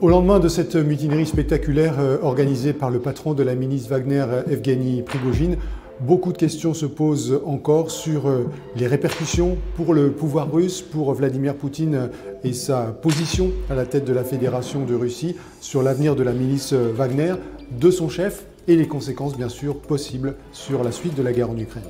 Au lendemain de cette mutinerie spectaculaire organisée par le patron de la milice Wagner, Evgeny Prigojine, beaucoup de questions se posent encore sur les répercussions pour le pouvoir russe, pour Vladimir Poutine et sa position à la tête de la Fédération de Russie, sur l'avenir de la milice Wagner, de son chef et les conséquences bien sûr possibles sur la suite de la guerre en Ukraine.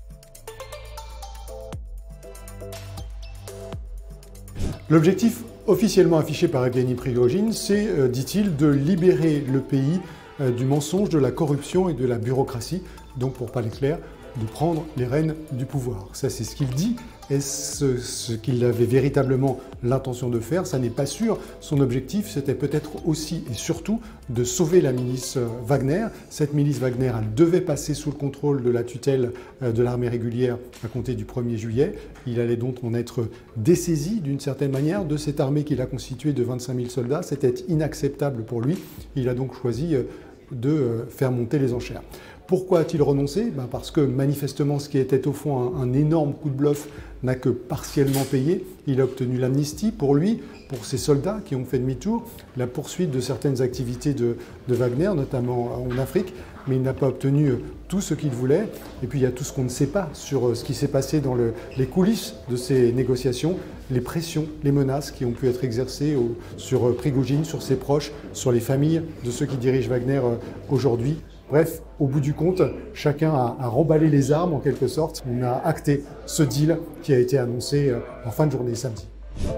L'objectif officiellement affiché par Evgeny Prigojine, c'est, dit-il, de libérer le pays du mensonge, de la corruption et de la bureaucratie, donc pour parler clair, de prendre les rênes du pouvoir. Ça, c'est ce qu'il dit. Est-ce ce qu'il avait véritablement l'intention de faire? Ça n'est pas sûr. Son objectif, c'était peut-être aussi et surtout de sauver la milice Wagner. Cette milice Wagner, elle devait passer sous le contrôle de la tutelle de l'armée régulière à compter du 1er juillet. Il allait donc en être dessaisi d'une certaine manière de cette armée qu'il a constituée de 25 000 soldats. C'était inacceptable pour lui. Il a donc choisi de faire monter les enchères. Pourquoi a-t-il renoncé? Parce que manifestement, ce qui était au fond un énorme coup de bluff n'a que partiellement payé. Il a obtenu l'amnistie pour lui, pour ses soldats qui ont fait demi-tour, la poursuite de certaines activités de Wagner, notamment en Afrique, mais il n'a pas obtenu tout ce qu'il voulait. Et puis il y a tout ce qu'on ne sait pas sur ce qui s'est passé dans les coulisses de ces négociations, les pressions, les menaces qui ont pu être exercées sur Prigojine, sur ses proches, sur les familles de ceux qui dirigent Wagner aujourd'hui. Bref, au bout du compte, chacun a remballé les armes en quelque sorte. On a acté ce deal qui a été annoncé en fin de journée samedi.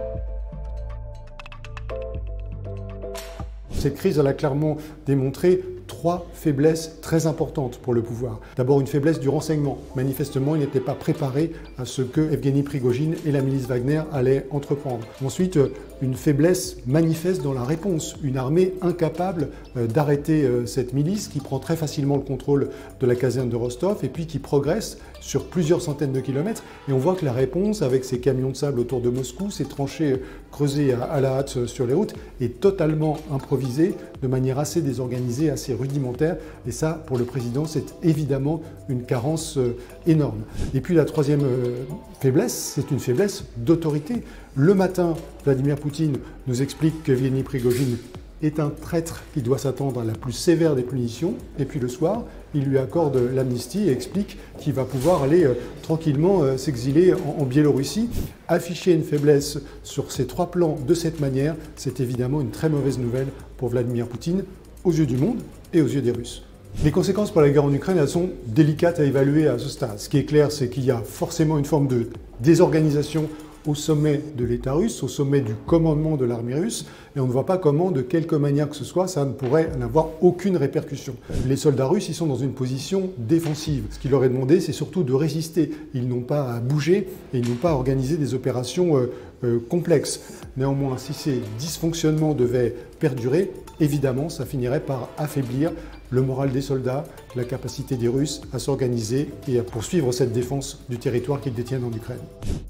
Cette crise, elle a clairement démontré trois faiblesses très importantes pour le pouvoir. D'abord, une faiblesse du renseignement. Manifestement, il n'était pas préparé à ce que Evgeny Prigojine et la milice Wagner allaient entreprendre. Ensuite, une faiblesse manifeste dans la réponse. Une armée incapable d'arrêter cette milice qui prend très facilement le contrôle de la caserne de Rostov et puis qui progresse sur plusieurs centaines de kilomètres. Et on voit que la réponse, avec ces camions de sable autour de Moscou, ces tranchées creusées à la hâte sur les routes, est totalement improvisée, de manière assez désorganisée, assez rudimentaire. Et ça, pour le président, c'est évidemment une carence énorme. Et puis la troisième faiblesse, c'est une faiblesse d'autorité. Le matin, Vladimir Poutine nous explique qu'Evgeny Prigojine est un traître qui doit s'attendre à la plus sévère des punitions. Et puis le soir, il lui accorde l'amnistie et explique qu'il va pouvoir aller tranquillement s'exiler en Biélorussie. Afficher une faiblesse sur ces trois plans de cette manière, c'est évidemment une très mauvaise nouvelle pour Vladimir Poutine, aux yeux du monde et aux yeux des Russes. Les conséquences pour la guerre en Ukraine, elles sont délicates à évaluer à ce stade. Ce qui est clair, c'est qu'il y a forcément une forme de désorganisation au sommet de l'État russe, au sommet du commandement de l'armée russe, et on ne voit pas comment, de quelque manière que ce soit, ça ne pourrait n'avoir aucune répercussion. Les soldats russes, ils sont dans une position défensive. Ce qu'il leur est demandé, c'est surtout de résister. Ils n'ont pas à bouger et ils n'ont pas à organiser des opérations complexes. Néanmoins, si ces dysfonctionnements devaient perdurer, évidemment, ça finirait par affaiblir le moral des soldats, la capacité des Russes à s'organiser et à poursuivre cette défense du territoire qu'ils détiennent en Ukraine.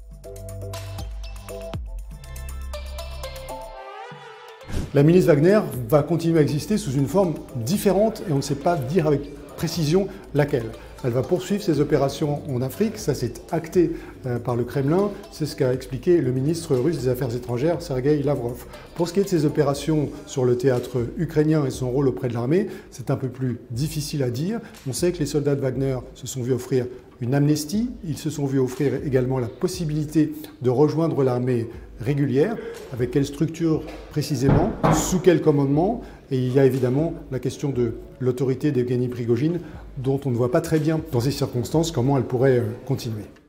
La milice Wagner va continuer à exister sous une forme différente et on ne sait pas dire avec précision laquelle. Elle va poursuivre ses opérations en Afrique, ça c'est acté par le Kremlin, c'est ce qu'a expliqué le ministre russe des Affaires étrangères, Sergueï Lavrov. Pour ce qui est de ses opérations sur le théâtre ukrainien et son rôle auprès de l'armée, c'est un peu plus difficile à dire. On sait que les soldats de Wagner se sont vus offrir une amnistie, ils se sont vus offrir également la possibilité de rejoindre l'armée régulière. Avec quelle structure précisément, sous quel commandement? Et il y a évidemment la question de l'autorité d'Evgeny Prigojine, dont on ne voit pas très bien dans ces circonstances comment elle pourrait continuer.